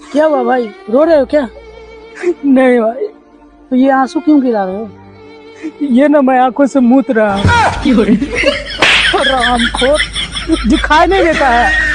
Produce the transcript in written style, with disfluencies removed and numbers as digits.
क्या हुआ भाई, रो रहे हो क्या? नहीं भाई, तो ये आंसू क्यों गिरा रहे हो? ये ना मैं आंखों से मूत रहा हूँ। रामखोर, दिखाई नहीं देता है।